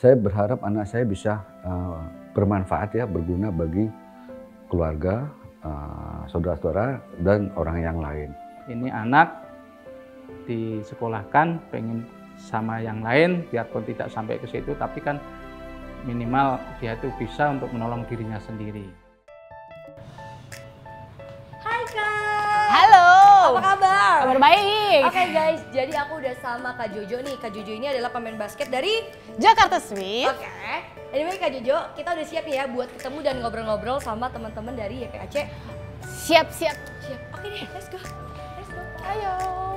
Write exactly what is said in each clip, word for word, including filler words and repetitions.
Saya berharap anak saya bisa uh, bermanfaat ya, berguna bagi keluarga, uh, saudara-saudara, dan orang yang lain. Ini anak disekolahkan pengen sama yang lain, biarpun tidak sampai ke situ, tapi kan minimal dia itu bisa untuk menolong dirinya sendiri. Hai Kak! Halo! Apa kabar? Kabar baik! Oke okay, guys, jadi aku udah sama Kak Jojo nih. Kak Jojo ini adalah pemain basket dari Jakarta Sweet. Oke. Okay. Anyway Kak Jojo, kita udah siap nih ya buat ketemu dan ngobrol-ngobrol sama teman-teman dari Y P A C. Siap-siap. Siap. Oke deh, let's go. Let's go. Ayo.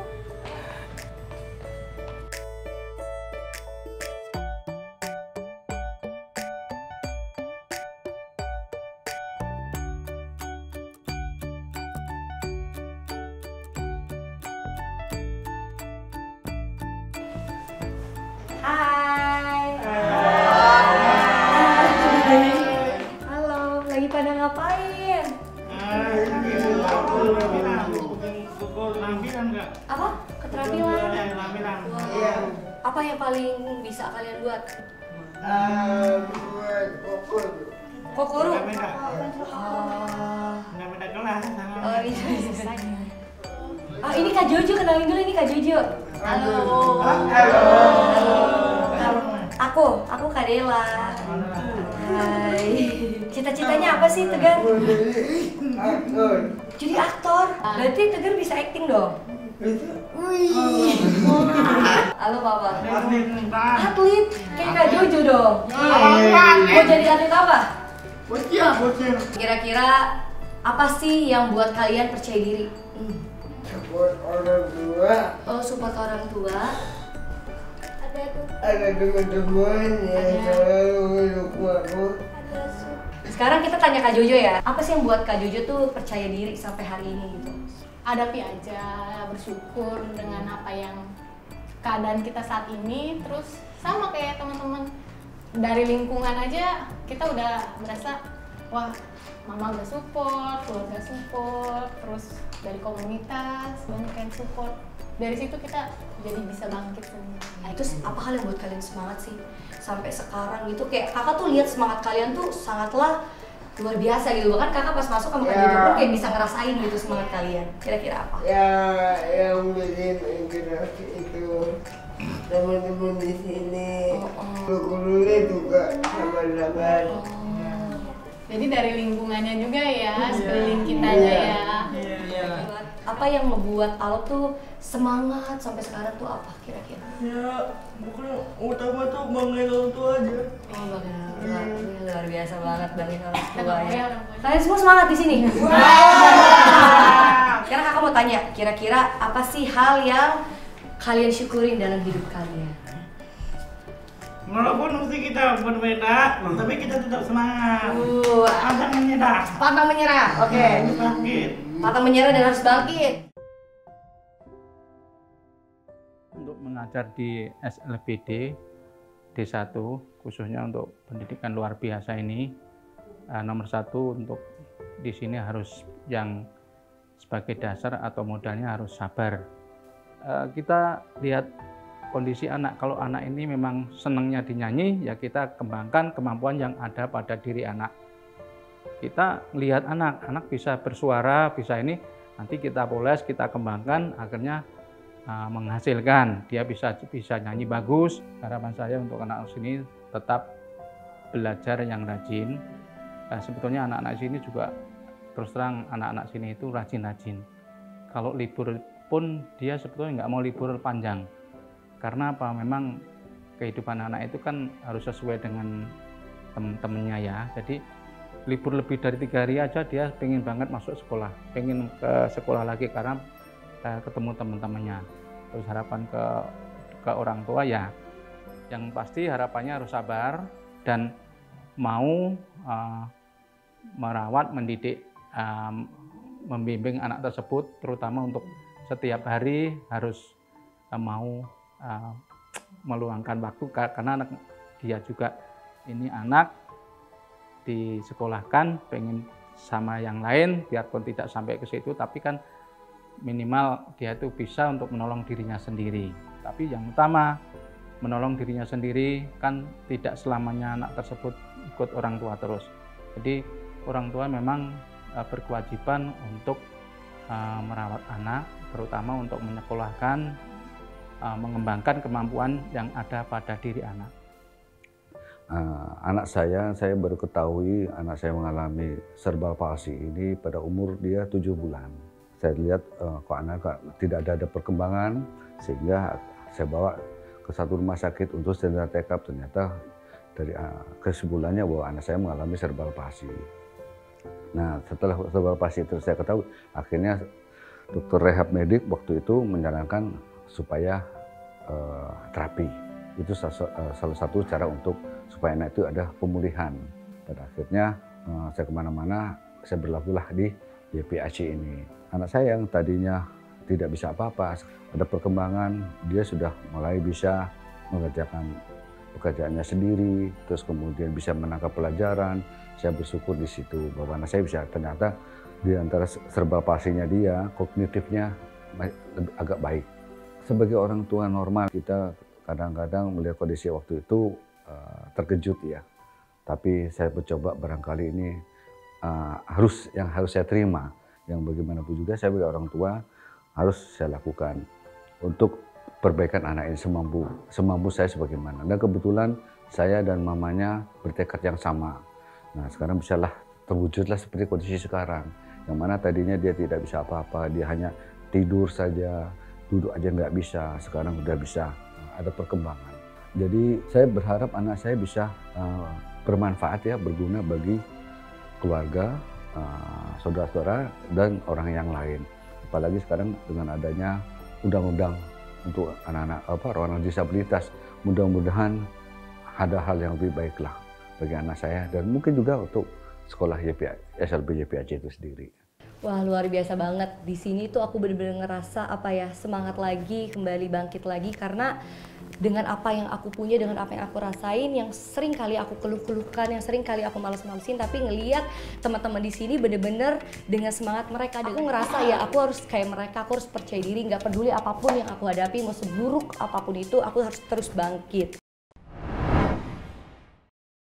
Hai. Halo, lagi pada ngapain? Apa? Keterampilan? Iya. Apa yang paling bisa kalian buat? Kokoro? Oh iya. Ah ini Kak Jojo, kenalin dulu ini Kak Jojo. Halo. Halo. Aku, aku Kak Dela. Hai. Cita-citanya apa sih Tegar? Aktor. Jadi aktor. Berarti Tegar bisa acting dong? Wih. Halo Papa. Atlet. Atlet? Kayak Kak Jojo dong. Mau jadi atlet apa? Bocil, bocil. Kira-kira apa sih yang buat kalian percaya diri? Hmm. Support orang tua. Oh, support orang tua. Ada tuh. Ada teman-teman yang selalu mendukung aku. Sekarang kita tanya Kak Jojo ya. Apa sih yang buat Kak Jojo tuh percaya diri sampai hari ini gitu? Hadapi aja, bersyukur dengan apa yang keadaan kita saat ini. Terus sama kayak teman-teman dari lingkungan aja, kita udah merasa wah, mama udah support, keluarga support, terus dari komunitas banyak yang support. Dari situ kita jadi bisa bangkit semua. Nah, itu apa hal yang buat kalian semangat sih sampai sekarang gitu? Kayak kakak tuh lihat semangat kalian tuh sangatlah luar biasa gitu. Bahkan kakak pas masuk sama Kak Jojo pun kayak bisa ngerasain gitu semangat kalian. Kira-kira apa? Ya, yang bikin inspirasi itu teman-teman di sini. Oh, oh. Guru-gurunya juga sabar-sabar. Oh. Jadi dari lingkungannya juga ya, sekeliling kitanya ya. Iya. Apa yang membuat Alok tuh semangat sampai sekarang tuh apa kira-kira? Ya, bukan utama tuh banggain orang tua aja. Oh, bangga luar, luar biasa banget banggain orang tua Bangga ya. orang tua. Kalian semua semangat di sini. Sekarang kakak mau tanya, kira-kira apa sih hal yang kalian syukurin dalam hidup kalian? Walaupun mesti kita berbeda, hmm. tapi kita tetap semangat. Uh, Pantang menyerah. Pantang menyerah. Oke. Okay. Bangkit. Pantang menyerah dan harus bangkit. Untuk mengajar di S L B D D satu, khususnya untuk pendidikan luar biasa ini, eh, nomor satu untuk di sini harus yang sebagai dasar atau modalnya harus sabar. Eh, kita lihat kondisi anak, kalau anak ini memang senangnya dinyanyi, ya kita kembangkan kemampuan yang ada pada diri anak. Kita lihat anak, anak bisa bersuara, bisa ini, nanti kita poles, kita kembangkan, akhirnya uh, menghasilkan. Dia bisa bisa nyanyi bagus. Harapan saya untuk anak sini tetap belajar yang rajin. Nah, sebetulnya anak-anak sini juga, terus terang anak-anak sini itu rajin-rajin. Kalau libur pun dia sebetulnya nggak mau libur panjang. Karena apa? Memang kehidupan anak itu kan harus sesuai dengan temen-temennya ya. Jadi libur lebih dari tiga hari aja dia pengen banget masuk sekolah, pengen ke sekolah lagi karena eh, ketemu teman-temannya. Terus harapan ke ke orang tua ya, yang pasti harapannya harus sabar dan mau uh, merawat, mendidik, um, membimbing anak tersebut, terutama untuk setiap hari harus uh, mau uh, meluangkan waktu karena anak dia juga ini anak disekolahkan pengen sama yang lain biarpun tidak sampai ke situ, tapi kan minimal dia itu bisa untuk menolong dirinya sendiri. Tapi yang utama menolong dirinya sendiri, kan tidak selamanya anak tersebut ikut orang tua terus. Jadi orang tua memang uh, berkewajiban untuk uh, merawat anak, terutama untuk menyekolahkan, uh, mengembangkan kemampuan yang ada pada diri anak. Uh, anak saya, saya baru ketahui anak saya mengalami cerebral palsy ini pada umur dia tujuh bulan. Saya lihat uh, kok anak tidak ada, ada perkembangan, sehingga saya bawa ke satu rumah sakit untuk standar check up. Ternyata dari uh, kesimpulannya bahwa anak saya mengalami cerebral palsy. Nah, setelah cerebral palsy itu saya ketahui, akhirnya dokter rehab medik waktu itu menyarankan supaya uh, terapi. Itu salah satu cara untuk supaya anak itu ada pemulihan. Pada akhirnya uh, saya kemana-mana, saya berlakulah di Y P A C ini. Anak saya yang tadinya tidak bisa apa-apa, ada perkembangan, dia sudah mulai bisa mengerjakan pekerjaannya sendiri, terus kemudian bisa menangkap pelajaran. Saya bersyukur di situ bahwa anak saya bisa, ternyata di antara cerebral palsy-nya dia, kognitifnya agak baik. Sebagai orang tua normal, kita kadang-kadang melihat kondisi waktu itu uh, terkejut ya. Tapi saya mencoba barangkali ini uh, harus yang harus saya terima, yang bagaimanapun juga saya sebagai orang tua harus saya lakukan untuk perbaikan anak ini semampu semampu saya sebagaimana. Dan kebetulan saya dan mamanya bertekad yang sama. Nah, sekarang bisalah terwujudlah seperti kondisi sekarang, yang mana tadinya dia tidak bisa apa-apa, dia hanya tidur saja, duduk aja nggak bisa. Sekarang udah bisa, ada perkembangan. Jadi saya berharap anak saya bisa uh, bermanfaat ya, berguna bagi keluarga, uh, saudara-saudara dan orang yang lain. Apalagi sekarang dengan adanya undang-undang untuk anak-anak apa orang disabilitas, mudah-mudahan ada hal yang lebih baiklah bagi anak saya dan mungkin juga untuk sekolah Y P A, S L B Y P A C itu sendiri. Wah, luar biasa banget. Di sini tuh aku bener-bener ngerasa apa ya, semangat lagi, kembali bangkit lagi, karena dengan apa yang aku punya, dengan apa yang aku rasain, yang sering kali aku keluh-keluhkan, yang sering kali aku males-malesin, tapi ngelihat teman-teman di sini bener-bener dengan semangat mereka, dan aku ngerasa ya aku harus kayak mereka, aku harus percaya diri, nggak peduli apapun yang aku hadapi, mau seburuk apapun itu, aku harus terus bangkit.